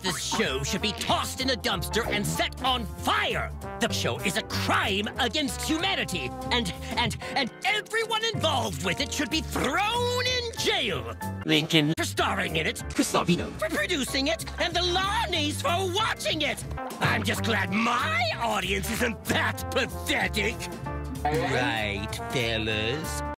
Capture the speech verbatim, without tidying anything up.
this show should be tossed in a dumpster and set on fire. The show is a crime against humanity, and and and everyone involved with it should be thrown in jail. Lincoln for starring in it, Gustavino for producing it, and the Lonnies for watching it. I'm just glad my audience isn't that pathetic. Right, fellas?